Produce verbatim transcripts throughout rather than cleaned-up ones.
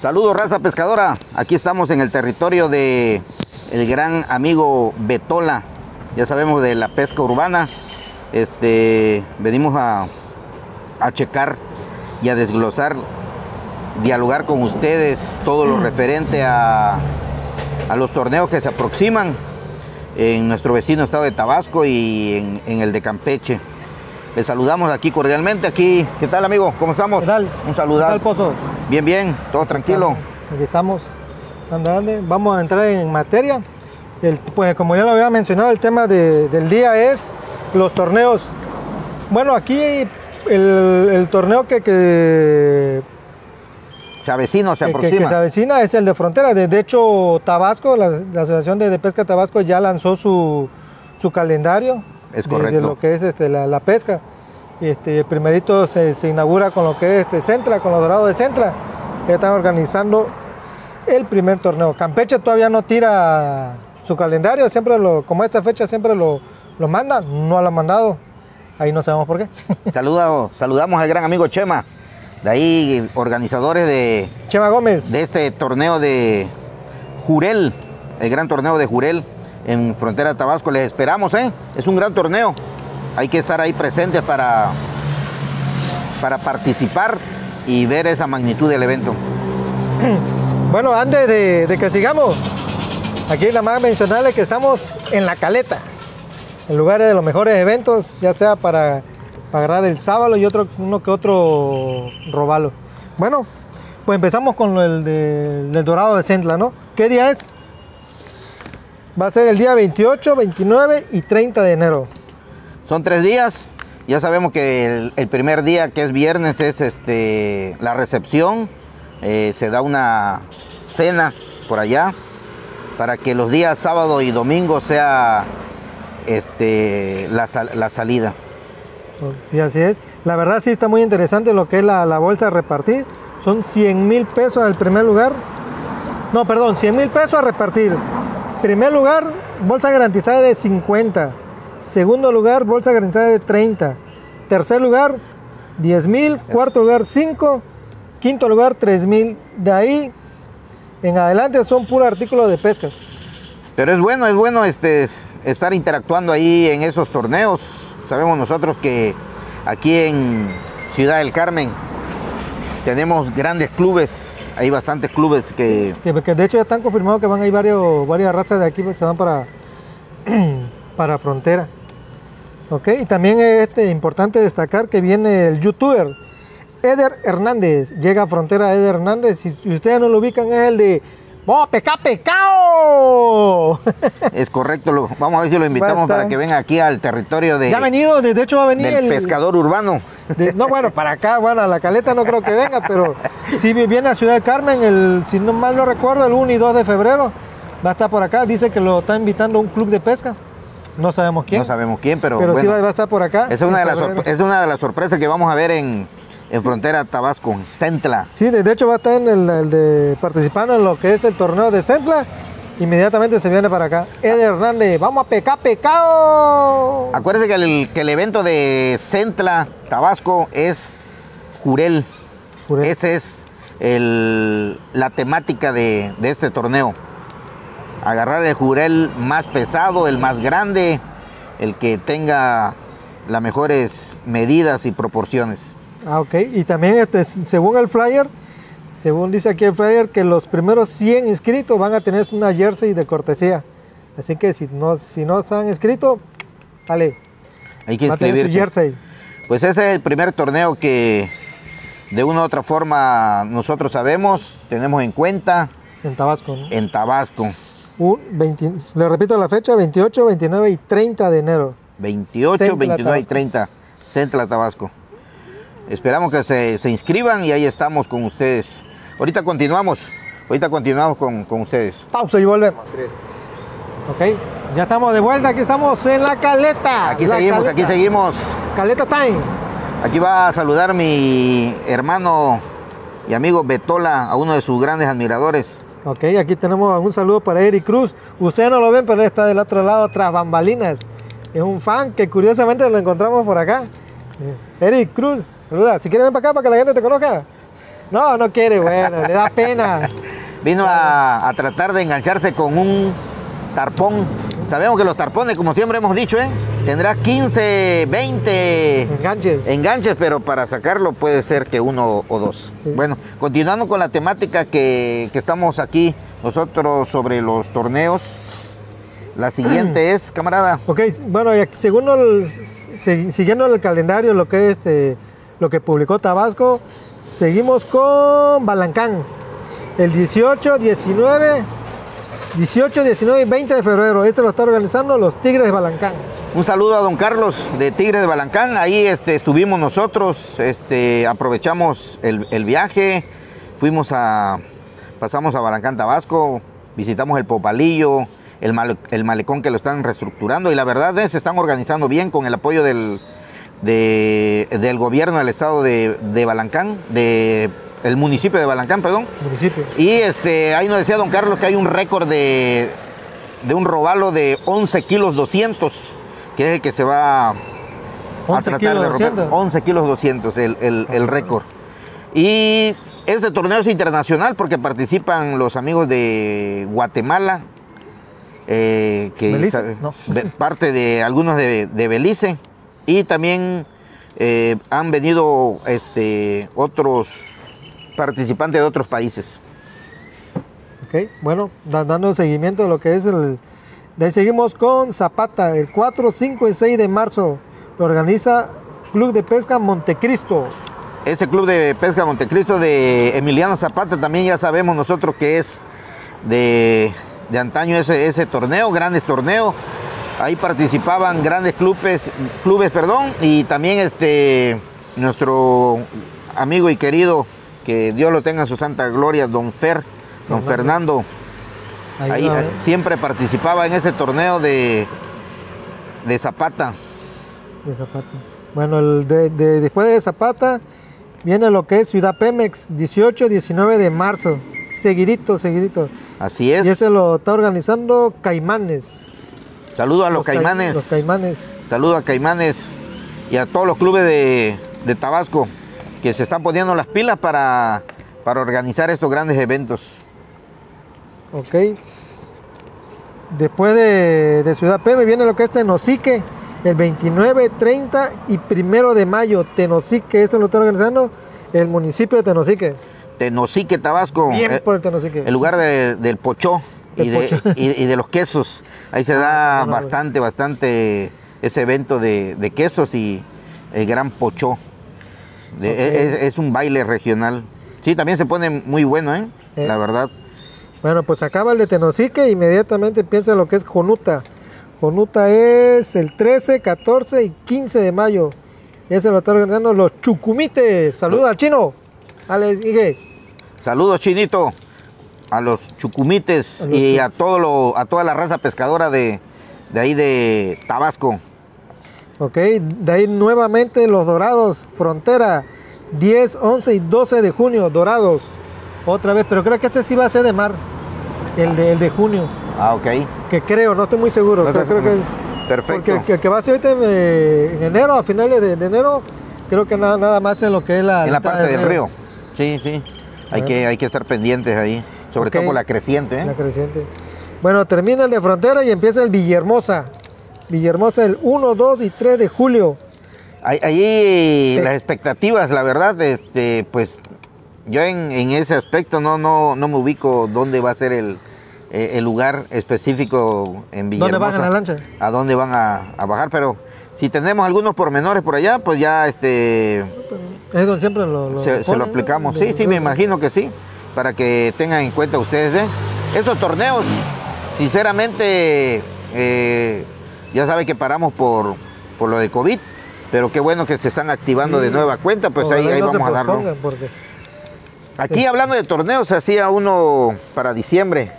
Saludos, raza pescadora. Aquí estamos en el territorio de el gran amigo Betola. Ya sabemos de la pesca urbana. Este, venimos a, a checar y a desglosar, dialogar con ustedes todo lo referente a, a los torneos que se aproximan en nuestro vecino estado de Tabasco y en, en el de Campeche. Les saludamos aquí cordialmente. Aquí, ¿qué tal, amigo? ¿Cómo estamos? ¿Qué tal? Un saludo. ¿Qué tal, Pozo? Bien, bien, todo tranquilo. Aquí estamos. Vamos a entrar en materia. El, pues como ya lo había mencionado, el tema de, del día es los torneos. Bueno, aquí el, el torneo que, que se avecina, se que, aproxima. Que, que se avecina es el de frontera. De, de hecho, Tabasco, la, la Asociación de, de Pesca Tabasco ya lanzó su, su calendario. Es de, correcto. de lo que es este, la, la pesca. Este, el primerito se, se inaugura con lo que es este, Centla, con los Dorados de Centla. Ya están organizando el primer torneo. Campeche todavía no tira su calendario, siempre lo, como esta fecha siempre lo, lo manda, no lo ha mandado. Ahí no sabemos por qué. Saluda, saludamos al gran amigo Chema, de ahí organizadores de Chema Gómez. De este torneo de Jurel, el gran torneo de Jurel en frontera de Tabasco. Les esperamos, ¿eh? Es un gran torneo. Hay que estar ahí presentes para, para participar y ver esa magnitud del evento. Bueno, antes de, de que sigamos, aquí nada más mencionarles que estamos en La Caleta, en lugares de los mejores eventos, ya sea para, para agarrar el sábalo y otro, uno que otro robalo. Bueno, pues empezamos con el de, del Dorado de Centla, ¿no? ¿Qué día es? Va a ser el día veintiocho, veintinueve y treinta de enero. Son tres días. Ya sabemos que el, el primer día, que es viernes, es este, la recepción. Eh, se da una cena por allá para que los días sábado y domingo sea este, la, la salida. Sí, así es. La verdad sí está muy interesante lo que es la, la bolsa a repartir. Son cien mil pesos al primer lugar. No, perdón, cien mil pesos a repartir. Primer lugar, bolsa garantizada de cincuenta. Segundo lugar, bolsa garantizada de treinta. Tercer lugar, diez mil. Cuarto lugar, cinco. Quinto lugar, tres mil. De ahí en adelante son puros artículos de pesca. Pero es bueno, es bueno este, estar interactuando ahí en esos torneos. Sabemos nosotros que aquí en Ciudad del Carmen tenemos grandes clubes. Hay bastantes clubes que... que... Que de hecho ya están confirmados que van a ir varios, varias razas de aquí que se van para, para frontera. Ok, y también es este, importante destacar que viene el youtuber Eder Hernández. Llega a frontera Eder Hernández. Si, si ustedes no lo ubican, es el de ¡vamos a pescar pescado! Es correcto, lo, vamos a ver si lo invitamos para que venga aquí al territorio de... Ya ha venido, de, de hecho va a venir del el pescador urbano. De, no, bueno, para acá, bueno, a La Caleta no creo que venga, pero sí viene a Ciudad del Carmen, el, si no mal no recuerdo, el uno y dos de febrero. Va a estar por acá, dice que lo está invitando a un club de pesca. No sabemos quién. No sabemos quién, pero Pero bueno, sí va, va a estar por acá. Esa es una, de las es una de las sorpresas que vamos a ver en, en frontera Tabasco, en Centla. Sí, de, de hecho va a estar en el, el de participando en lo que es el torneo de Centla. Inmediatamente se viene para acá. Eder Hernández, vamos a pecar pecado. Acuérdense que el, que el evento de Centla, Tabasco, es Jurel. Jurel. Esa es el, la temática de, de este torneo. Agarrar el Jurel más pesado, el más grande, el que tenga las mejores medidas y proporciones. Ah, ok. Y también este, según el flyer, según dice aquí el flyer, que los primeros cien inscritos van a tener una jersey de cortesía. Así que si no, si no se han inscrito, dale. Hay que inscribirse. Jersey. Pues ese es el primer torneo que de una u otra forma nosotros sabemos, tenemos en cuenta. En Tabasco, ¿no? En Tabasco. Un veinte, le repito la fecha, veintiocho, veintinueve y treinta de enero. veintiocho, Centla, veintinueve y treinta, Centla, Tabasco. Esperamos que se, se inscriban y ahí estamos con ustedes. Ahorita continuamos, ahorita continuamos con, con ustedes. Pausa y volvemos. Ok, ya estamos de vuelta, aquí estamos en La Caleta. Aquí la seguimos, Caleta. aquí seguimos. Caleta Time. Aquí va a saludar mi hermano y amigo Betola, a uno de sus grandes admiradores. Ok, aquí tenemos un saludo para Eric Cruz. Ustedes no lo ven, pero él está del otro lado, tras bambalinas. Es un fan que curiosamente lo encontramos por acá. Eric Cruz, saluda. Si quieres ven para acá para que la gente te conozca. No, no quiere, bueno, le da pena. Vino a, a tratar de engancharse con un tarpón. Sabemos que los tarpones, como siempre hemos dicho, ¿eh? tendrá quince, veinte Enganches. enganches, pero para sacarlo puede ser que uno o dos. Sí. Bueno, continuando con la temática que, que estamos aquí nosotros sobre los torneos. La siguiente es, camarada. Ok, bueno, según el, siguiendo el calendario, lo que es este, lo que publicó Tabasco, seguimos con Balancán. El dieciocho, diecinueve, dieciocho, diecinueve y veinte de febrero. Este lo está organizando los Tigres de Balancán. Un saludo a don Carlos de Tigres de Balancán. Ahí este, estuvimos nosotros, este, aprovechamos el, el viaje, fuimos a, pasamos a Balancán, Tabasco, visitamos el Popalillo, el, male, el malecón que lo están reestructurando y la verdad es, se están organizando bien con el apoyo del, de, del gobierno del estado de, de Balancán, de el municipio de Balancán, perdón. Municipio. Y este, ahí nos decía don Carlos que hay un récord de, de un robalo de once kilos doscientos, que es el que se va a tratar de romper. once kilos doscientos, el, el, el récord. Y este torneo es internacional porque participan los amigos de Guatemala, eh, que Belice, no. parte de algunos de, de Belice, y también eh, han venido este, otros participantes de otros países. Ok, bueno, dando seguimiento a lo que es el... De ahí seguimos con Zapata, el cuatro, cinco y seis de marzo. Lo organiza Club de Pesca Montecristo. Ese Club de Pesca Montecristo de Emiliano Zapata, también ya sabemos nosotros que es de, de antaño ese, ese torneo, grandes torneos. Ahí participaban grandes clubes, clubes perdón, y también este, nuestro amigo y querido, que Dios lo tenga en su santa gloria, don Fer, don Fernando. Ahí, ahí va, ¿eh? Siempre participaba en ese torneo de, de Zapata. De Zapata. Bueno, el de, de, después de Zapata viene lo que es Ciudad Pemex, dieciocho, diecinueve de marzo. Seguidito, seguidito. Así es. Y ese lo está organizando Caimanes. Saludos a los, los Caimanes. Ca los Caimanes. Saludos a Caimanes y a todos los clubes de, de Tabasco que se están poniendo las pilas para, para organizar estos grandes eventos. Ok. Después de, de Ciudad Pemex viene lo que es Tenosique, el veintinueve, treinta y primero de mayo. Tenosique, esto lo está organizando el municipio de Tenosique. Tenosique, Tabasco. Bien por el Tenosique. El lugar de, del pochó y de, pocho. y, y de los quesos. Ahí se da ah, no, bastante, no. bastante ese evento de, de quesos y el gran pochó. De, okay. es, es un baile regional. Sí, también se pone muy bueno, ¿eh? Eh. La verdad. Bueno, pues acaba el de Tenosique, inmediatamente empieza lo que es Jonuta. Jonuta es el trece, catorce y quince de mayo. Ese lo están organizando los Chucumites. Saludos al chino. Alex Igue. Saludos, Chinito, a los Chucumites a los y a, todo lo, a toda la raza pescadora de, de ahí de Tabasco. Ok, de ahí nuevamente los Dorados, Frontera, diez, once y doce de junio, Dorados. Otra vez, pero creo que este sí va a ser de mar, el de, el de junio. Ah, ok. Que creo, no estoy muy seguro. No creo, creo que, perfecto. Porque el que va a ser ahorita en, en enero, a finales de, de enero, creo que nada, nada más en lo que es la... En la parte del río. río. Sí, sí. Hay que, hay que estar pendientes ahí, sobre okay. todo por la creciente. ¿eh? La creciente. Bueno, termina el de Frontera y empieza el Villahermosa. Villahermosa el uno, dos y tres de julio. Ahí, ahí sí. Las expectativas, la verdad, este, pues yo en, en ese aspecto no, no, no me ubico dónde va a ser el, el lugar específico en Villahermosa. ¿Dónde bajan la lancha? A dónde van a, a bajar, pero si tenemos algunos pormenores por allá, pues ya este... Es donde siempre lo, lo se, se lo aplicamos. Sí, sí, me imagino que sí, para que tengan en cuenta ustedes. ¿eh? Esos torneos, sinceramente, eh, ya saben que paramos por, por lo de COVID, pero qué bueno que se están activando sí. de nueva cuenta, pues ahí, ahí no vamos a darlo. Porque... Aquí sí. hablando de torneos, se hacía uno para diciembre,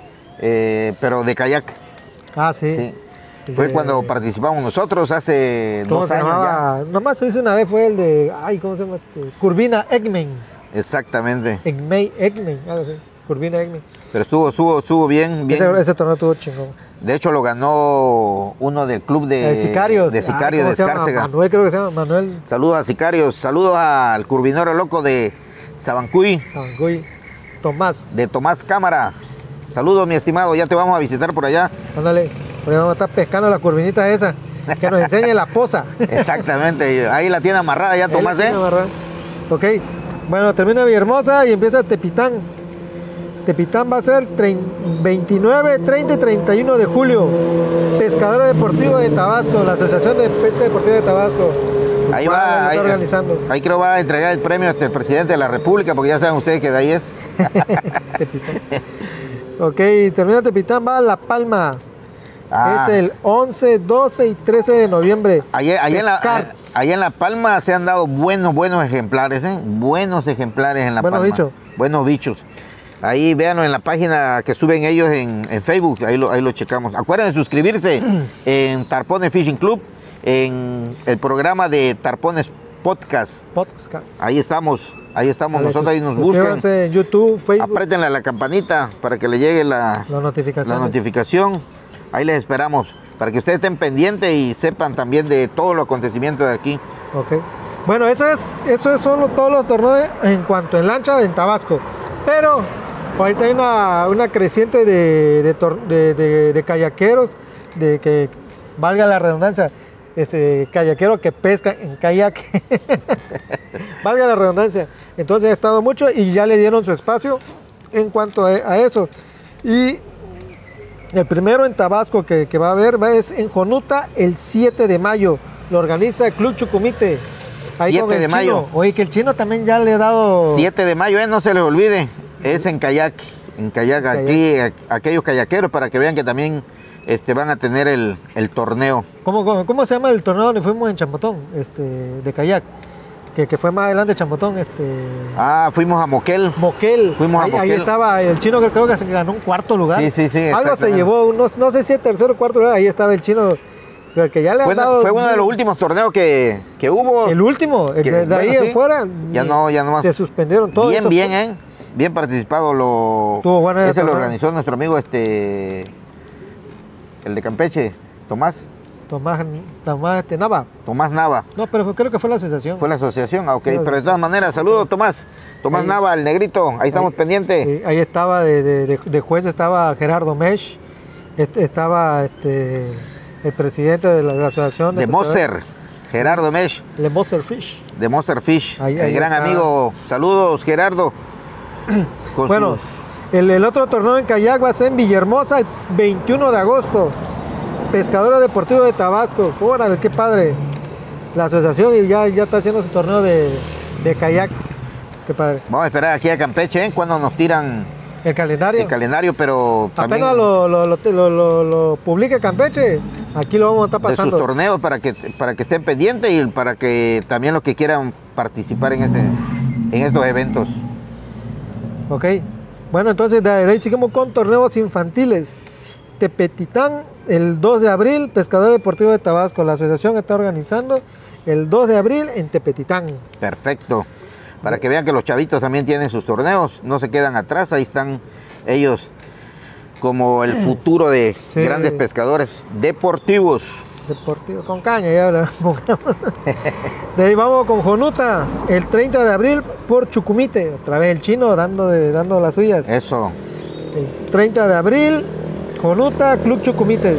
eh, pero de kayak. Ah, sí. sí. Fue de... cuando participamos nosotros hace dos años ya. Nomás se hizo una vez, fue el de, ay, ¿cómo se llama? Curvina Eggman. Exactamente. Eggman, Eggman, algo así. Curvina Eggman. Pero estuvo, estuvo, estuvo bien, bien. Ese, ese torneo estuvo chingón. De hecho lo ganó uno del club de, de Sicarios, de, Sicarios ah, de Escárcega. Manuel, creo que se llama Manuel. Saludos a Sicarios, saludos al curvinero loco de, Sabancuy, Sabancuy. Tomás, de Tomás Cámara. Saludos, mi estimado, ya te vamos a visitar por allá. ándale, porque vamos a estar pescando la curvinita esa, que nos enseñe la poza. Exactamente, ahí la tiene amarrada ya, Ahí la Tomás, tiene ¿eh? amarrada. Ok, bueno, termina Villahermosa y empieza Tepitán. Tepitán va a ser veintinueve, treinta y treinta y uno de julio. Pescador Deportivo de Tabasco, la Asociación de Pesca Deportiva de Tabasco. Ahí Va, va, está ahí, organizando. ahí creo va a entregar el premio este, el presidente de la República, porque ya saben ustedes que de ahí es. Tepitán. Ok, termina Tepitán, va a La Palma. Ah. Es el once, doce y trece de noviembre. Allá, allá en la, Pescar. allá en La Palma se han dado buenos, buenos ejemplares, ¿eh? Buenos ejemplares en La Buenos Palma. bichos. Buenos bichos. Ahí véanlo en la página que suben ellos en, en Facebook, ahí lo, ahí lo checamos. Acuérdense de suscribirse en Tarpones Fishing Club, en el programa de Tarpones Podcast. Podcast. Ahí estamos, ahí estamos, Dale, nosotros ahí nos buscan. suscríbanse en YouTube, Facebook, Apriétenle a la campanita para que le llegue la, la notificación. la notificación. Ahí les esperamos, para que ustedes estén pendientes y sepan también de todos los acontecimientos de aquí. Ok. Bueno, eso es, eso es solo todos los torneos en cuanto en lancha en Tabasco. Pero ahorita hay una, una creciente de, de, tor- de, de- de kayakeros, de que valga la redundancia, este kayaquero que pesca en kayak. Valga la redundancia. Entonces ha estado mucho y ya le dieron su espacio en cuanto a, a eso. Y el primero en Tabasco que, que va a haber va es en Jonuta el siete de mayo. Lo organiza el Club Chucumite. Ahí con siete el de mayo. chino. Oye, que el chino también ya le ha dado... siete de mayo, eh, no se les olvide, es en kayak, en kayak, Kayak. aquí, a- aquellos kayakeros, para que vean que también este, van a tener el, el torneo. ¿Cómo, cómo, cómo se llama el torneo donde fuimos en Champotón? Este, de kayak. Que, que fue más adelante de Champotón. Este, Ah, fuimos a Moquel. Moquel. Fuimos a ahí, ahí Moquel. estaba el chino, que creo que se ganó un cuarto lugar. Sí, sí, sí, Algo se exactamente. llevó, no, no sé si el tercero o cuarto lugar. Ahí estaba el chino. Que que ya le han Fue, dado. fue uno de los últimos torneos que, que hubo. El último. el Que, de, de ahí bueno, sí. en fuera. Ya no, ya no más. Se suspendieron todos. Bien, esos- bien, ¿eh? Bien participado. Lo, Estuvo bueno ese ese lo torneo. organizó nuestro amigo, este, el de Campeche, Tomás, Tomás, Tomás este, Nava. Tomás Nava. No, pero fue- creo que fue la asociación. Fue la asociación, ah, ok. Sí, la Pero de todas maneras, saludos, Tomás. Tomás Ahí. Nava, el negrito, ahí estamos Ahí. pendientes. Sí, ahí estaba de, de- de- de juez estaba Gerardo Mesh, este, estaba este, el presidente de la, de la asociación De Monster, Gerardo Mesh, Le Monster Fish. de Monster Fish, Ahí- el ahí gran está. amigo. Saludos, Gerardo. Con Bueno, su- el, el otro torneo en kayak va a ser en Villahermosa el veintiuno de agosto. Pescadores Deportivos de Tabasco. Órale, qué padre. La asociación y ya, ya está haciendo su torneo de, de kayak. Qué padre. Vamos a esperar aquí a Campeche, ¿eh? Cuando nos tiran El calendario. el calendario, pero también Apenas lo, lo, lo, lo, lo- lo publique Campeche, aquí lo vamos a estar de sus pasando. torneos para que, para que estén pendientes y para que también los que quieran participar en, ese, en estos eventos. Ok. Bueno, entonces de de ahí seguimos con torneos infantiles. Tepetitán, el dos de abril, Pescador Deportivo de Tabasco. La asociación está organizando el dos de abril en Tepetitán. Perfecto. Para que vean que los chavitos también tienen sus torneos, no se quedan atrás, ahí están ellos como el futuro de Sí. grandes pescadores deportivos. Deportivo con caña, ya hablamos. De ahí vamos con Jonuta, el treinta de abril por Chucumite. Otra vez el chino dando, de, dando las suyas. Eso. El treinta de abril, Jonuta, Club Chucumites.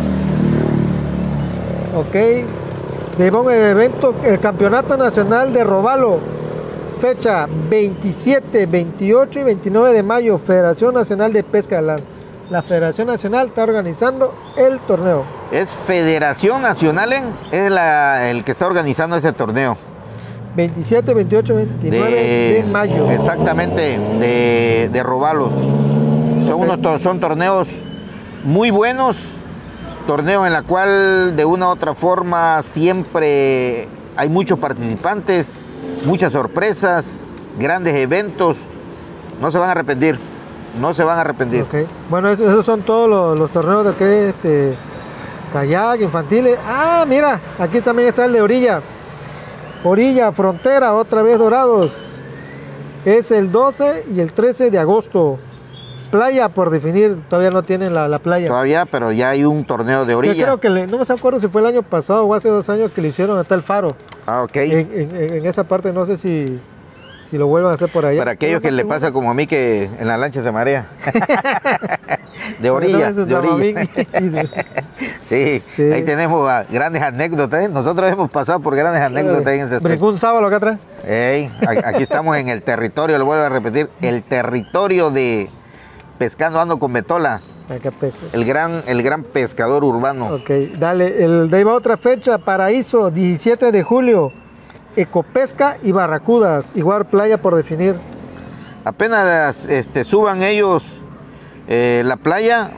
Ok. De ahí vamos al evento, el Campeonato Nacional de Robalo. Fecha veintisiete, veintiocho y veintinueve de mayo. Federación Nacional de Pesca. La, la Federación Nacional está organizando el torneo. Es Federación Nacional, ¿eh? Es la, el que está organizando ese torneo. veintisiete, veintiocho, veintinueve de, mayo. Exactamente, de, de Robalo. Son, Ok. unos, to- son torneos muy buenos, torneos en la cual de una u otra forma siempre hay muchos participantes, muchas sorpresas, grandes eventos. No se van a arrepentir, no se van a arrepentir. Ok. Bueno, esos, esos son todos los, los torneos de que este kayak infantiles. Ah, mira, aquí también está el de orilla. Orilla, frontera, otra vez Dorados. Es el doce y el trece de agosto. Playa por definir, todavía no tienen la, la playa. Todavía, pero ya hay un torneo de Yo orilla. creo que le- no me acuerdo si fue el año pasado o hace dos años que le hicieron hasta el faro. Ah, ok. En, en- en esa parte no sé si, si lo vuelven a hacer por allá. Para aquellos que le seguro. pasa como a mí que en la lancha se marea. De orilla, de orilla. Sí, sí, ahí tenemos uh, grandes anécdotas. ¿eh? Nosotros hemos pasado por grandes anécdotas en ese aspecto. Brincó un sábado acá atrás. Ey, aquí estamos en el territorio, lo vuelvo a repetir, el territorio de Pescando Ando con Betola. El gran, el gran pescador urbano. Ok, dale, el, de ahí va otra fecha, Paraíso, diecisiete de julio, Ecopesca y Barracudas, igual playa por definir. Apenas este, suban ellos eh, la playa,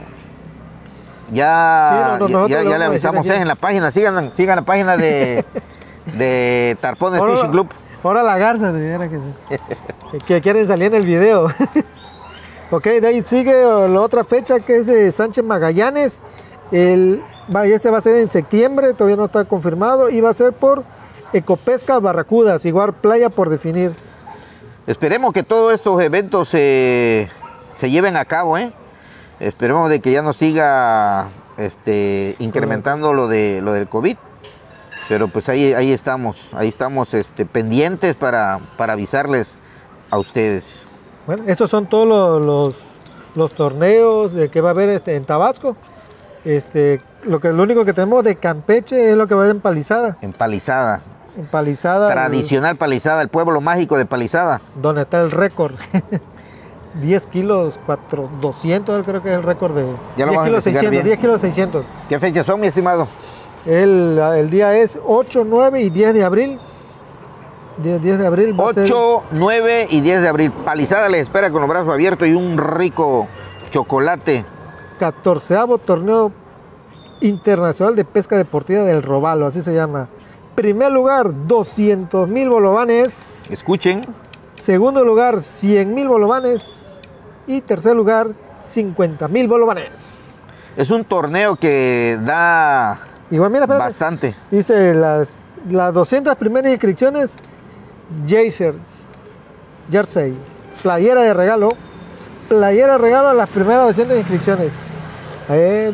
ya, sí, no, no, ya, ya le avisamos eh, en la página, sigan, sigan la página de, de Tarpones ahora, Fishing Club. Ahora la garza, que, que quieren salir en el video. Ok, de ahí sigue la otra fecha que es de Sánchez Magallanes. El, ese va a ser en septiembre, todavía no está confirmado. Y va a ser por Ecopesca Barracudas, igual playa por definir. Esperemos que todos estos eventos se, se lleven a cabo, ¿eh? Esperemos de que ya no siga este, incrementando lo, de, lo del COVID. Pero pues ahí, ahí estamos, ahí estamos este, pendientes para, para avisarles a ustedes. Bueno, esos son todos los, los, los torneos de que va a haber este, en Tabasco. Este, lo, que, lo único que tenemos de Campeche es lo que va a haber en Palizada. En Palizada. En Palizada. Tradicional el, Palizada, el pueblo mágico de Palizada. Donde está el récord. diez kilos, cuatro, doscientos creo que es el récord de... Ya lo diez kilos seiscientos, diez kilos seiscientos. ¿Qué fechas son, mi estimado? El, el día es ocho, nueve y diez de abril. diez, diez de abril. ocho, nueve y diez de abril. Palizada les espera con los brazos abiertos y un rico chocolate. catorceavo torneo internacional de pesca deportiva del Robalo, así se llama. Primer lugar, doscientos mil bolovanes. Escuchen. Segundo lugar, cien mil bolovanes. Y tercer lugar, cincuenta mil bolovanes. Es un torneo que da Igual, mira, espérate. bastante. Dice las, las doscientas primeras inscripciones. Jaser, jersey, playera de regalo, playera de regalo a las primeras doscientas inscripciones. Ahí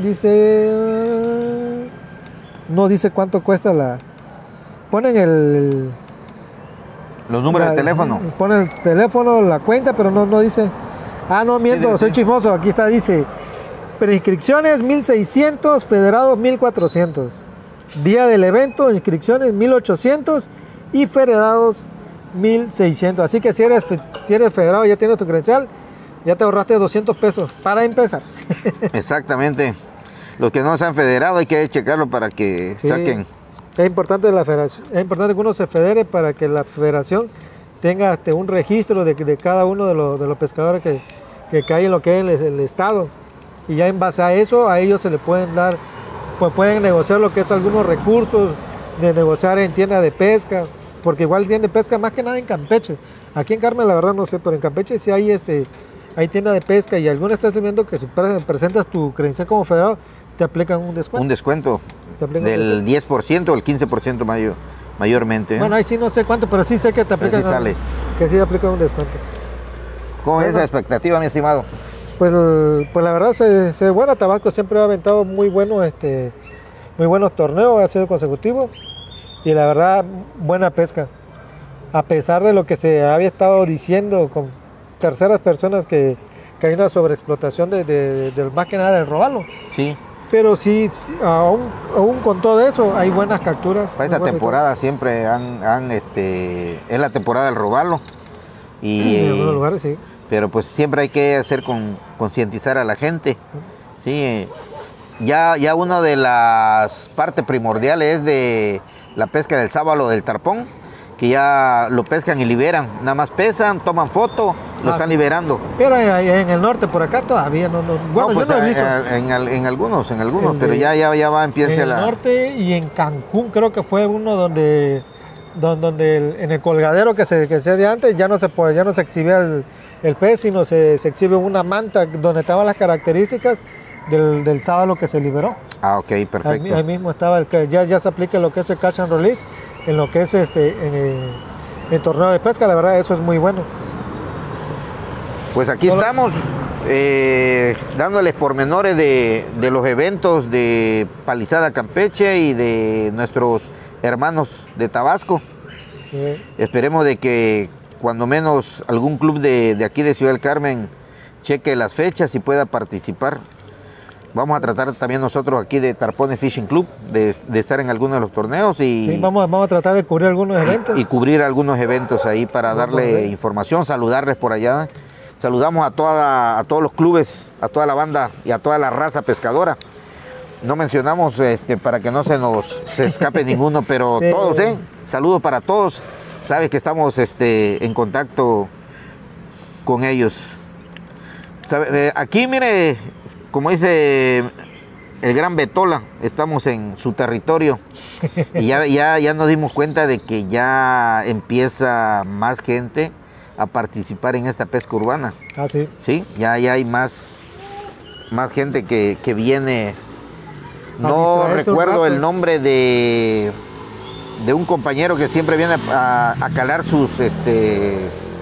dice, no dice cuánto cuesta la, ponen el, los números la, de teléfono. Ponen el teléfono, la cuenta, pero no, no dice, ah, no, miento, sí, soy sí. chismoso, aquí está, dice, preinscripciones mil seiscientos, federados mil cuatrocientos, día del evento, inscripciones mil ochocientos y federados mil seiscientos. Así que si eres, si eres federado y ya tienes tu credencial, ya te ahorraste doscientos pesos para empezar. Exactamente. Los que no se han federado hay que checarlo para que sí, saquen. Es importante, la federación, es importante que uno se federe para que la federación tenga este, un registro de, de cada uno de los, de los pescadores que, que caen en lo que es el, el estado. Y ya en base a eso, a ellos se le pueden dar, pues pueden negociar lo que es algunos recursos, de negociar en tiendas de pesca. Porque igual tienda de pesca más que nada en Campeche. Aquí en Carmen la verdad no sé, pero en Campeche sí hay, este, hay tienda de pesca y algunos están viendo que si presentas tu credencial como federado, te aplican un descuento. Un descuento del un diez por ciento o el quince por ciento mayor, mayormente. ¿eh? Bueno, ahí sí no sé cuánto, pero sí sé que te aplican, sí sale. que sí aplican un descuento. ¿Cómo bueno, es la expectativa, mi estimado? Pues, pues la verdad se, se bueno, Tabasco siempre ha aventado muy buenos, este, muy buenos torneos, ha sido consecutivo. Y la verdad, buena pesca. A pesar de lo que se había estado diciendo con terceras personas que, que hay una sobreexplotación de, de, de, de más que nada del robalo. Sí. Pero sí, aún, aún con todo eso, hay buenas capturas. Para esta temporada siempre han, han, este, es la temporada del robalo. Y, sí, en algunos lugares sí. Pero pues siempre hay que hacer con concientizar a la gente. Sí. Ya, ya una de las partes primordiales es de la pesca del sábalo del tarpón, que ya lo pescan y liberan, nada más pesan, toman foto, lo ah, están liberando. Pero en el norte, por acá todavía no, no bueno, no, pues yo no he visto. En, en, en algunos, en algunos, el pero de, ya, ya, ya va a empezar la... En el norte y en Cancún creo que fue uno donde, donde, donde el, en el colgadero que se, que se de antes ya no se puede, ya no se exhibía el, el pez, sino se, se exhibe una manta donde estaban las características del, del sábalo que se liberó. Ah, ok, perfecto. Ahí, ahí mismo estaba el que ya, ya se aplica lo que es el catch and release, en lo que es este en el, el torneo de pesca, la verdad eso es muy bueno. Pues aquí Solo... estamos eh, dándoles pormenores de, de los eventos de Palizada Campeche y de nuestros hermanos de Tabasco. Sí. Esperemos de que cuando menos algún club de, de aquí de Ciudad del Carmen cheque las fechas y pueda participar. Vamos a tratar también nosotros aquí de Tarpones Fishing Club, de, de estar en algunos de los torneos y, sí, vamos, vamos a tratar de cubrir algunos eventos. Y, y cubrir algunos eventos ahí para darle información, saludarles por allá. Saludamos a, toda, a todos los clubes, a toda la banda y a toda la raza pescadora. No mencionamos este, para que no se nos se escape ninguno, pero sí, todos, ¿eh? Saludos para todos. Sabes que estamos este, en contacto con ellos. ¿Sabe? Aquí, mire, como dice el gran Betola, estamos en su territorio y ya, ya, ya nos dimos cuenta de que ya empieza más gente a participar en esta pesca urbana. Ah, sí. Sí, ya, ya hay más, más gente que, que viene. No recuerdo el nombre de, de un compañero que siempre viene a, a calar sus, este,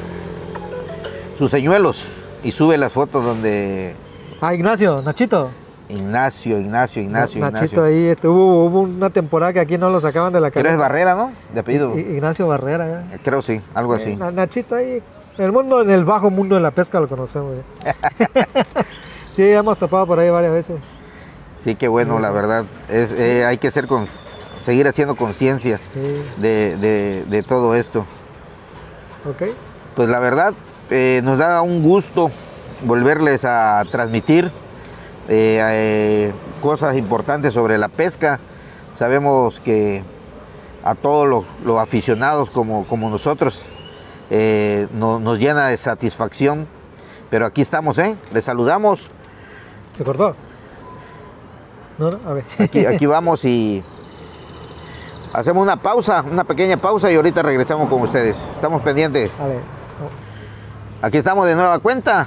sus señuelos y sube las fotos donde... Ah, Ignacio, Nachito. Ignacio, Ignacio, Ignacio, Nachito Ignacio. ahí, este, hubo, hubo una temporada que aquí no lo sacaban de la Creo carrera. es Barrera, ¿no? De apellido. Ignacio Barrera. ¿eh? Creo sí, algo así. Eh, Nachito ahí, en el mundo, en el bajo mundo de la pesca lo conocemos. ¿eh? Sí, hemos topado por ahí varias veces. Sí, qué bueno, sí, la verdad. Es, eh, hay que ser con, seguir haciendo conciencia sí. de, de, de todo esto. Ok. Pues la verdad, eh, nos da un gusto volverles a transmitir eh, eh, cosas importantes sobre la pesca. Sabemos que a todos los, los aficionados como, como nosotros eh, no, nos llena de satisfacción, pero aquí estamos, ¿eh? Les saludamos. ¿Se cortó? No, no, a ver. Aquí, aquí vamos y hacemos una pausa, una pequeña pausa y ahorita regresamos con ustedes. Estamos pendientes. A ver. No. Aquí estamos de nueva cuenta.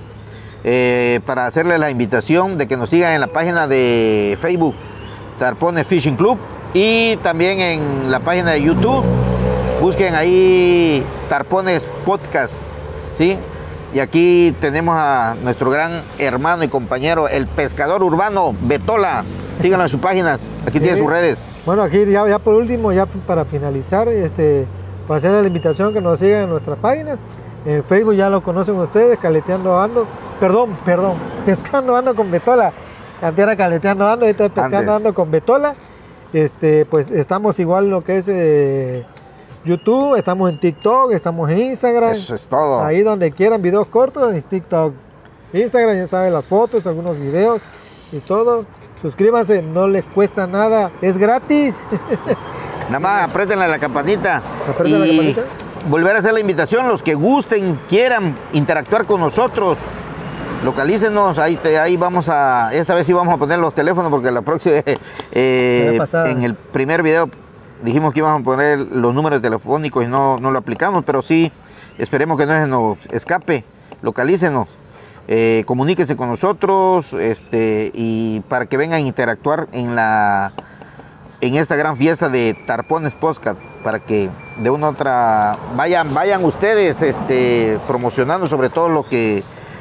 Eh, para hacerles la invitación de que nos sigan en la página de Facebook Tarpones Fishing Club y también en la página de YouTube. Busquen ahí Tarpones Podcast, ¿sí? Y aquí tenemos a nuestro gran hermano y compañero, el pescador urbano Betola. Síganlo en sus páginas, aquí sí. Tiene sus redes. Bueno, aquí ya, ya por último, ya para finalizar, este, para hacerle la invitación que nos sigan en nuestras páginas. En Facebook ya lo conocen ustedes, Caleteando Ando, perdón, perdón, Pescando Ando con Betola. Antes era Caleteando Ando, ahorita es Pescando Antes. Ando con Betola. Este, pues estamos igual lo que es eh, YouTube, estamos en TikTok, estamos en Instagram. Eso es todo. Ahí donde quieran videos cortos, en TikTok, Instagram, ya saben las fotos, algunos videos y todo. Suscríbanse, no les cuesta nada, es gratis. Nada más apriétenle a la campanita. Aprieten la campanita. Volver a hacer la invitación, los que gusten, quieran interactuar con nosotros, localícenos, ahí, te, ahí vamos a, esta vez sí vamos a poner los teléfonos porque la próxima, eh, en el primer video dijimos que íbamos a poner los números telefónicos y no, no lo aplicamos, pero sí, esperemos que no se nos escape, localícenos, eh, comuníquense con nosotros este, y para que vengan a interactuar en la... en esta gran fiesta de Tarpones Podcast, para que de una u otra vayan, vayan ustedes este, promocionando sobre todo lo que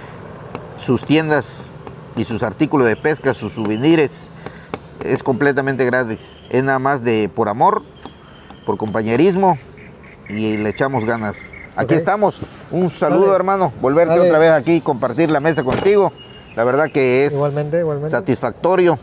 sus tiendas y sus artículos de pesca, sus souvenirs, es completamente gratis, es nada más de por amor, por compañerismo y le echamos ganas. Aquí okay. Estamos, un saludo vale. Hermano, volverte vale. Otra vez aquí y compartir la mesa contigo, la verdad que es igualmente, igualmente. Satisfactorio.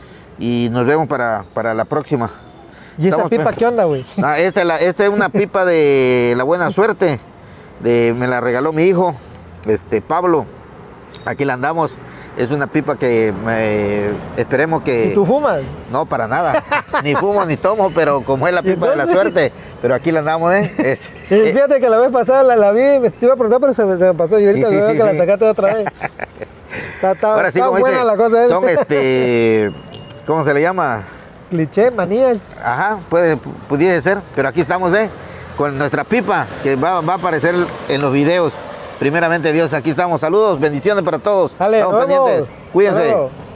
Y nos vemos para, para la próxima. ¿Y esa Estamos, pipa qué onda, güey? Ah, esta, la, esta es una pipa de la buena suerte. De, me la regaló mi hijo, este Pablo. Aquí la andamos. Es una pipa que eh, esperemos que... ¿Y tú fumas? No, para nada. Ni fumo ni tomo, pero como es la pipa de la suerte. Pero aquí la andamos, ¿eh? Es, y fíjate eh, que la vez pasada la, la vi, me te iba a preguntar, pero se me, se me pasó. Y ahorita sí, sí, veo sí, que sí. La sacaste otra vez. Está, está, Ahora sí, está buena dice, la cosa. Son este... ¿Cómo se le llama? Cliché, manías. Ajá, puede, pudiese ser, pero aquí estamos, ¿eh? Con nuestra pipa, que va, va a aparecer en los videos. Primeramente Dios, aquí estamos. Saludos, bendiciones para todos. Dale, estamos pendientes. Cuídense.